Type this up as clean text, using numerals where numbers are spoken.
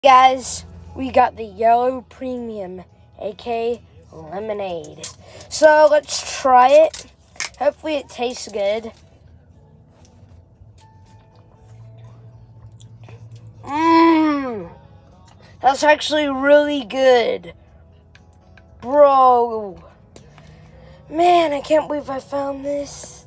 Guys, we got the yellow premium, aka lemonade. So let's try it. Hopefully it tastes good. That's actually really good. Bro. Man, I can't believe I found this.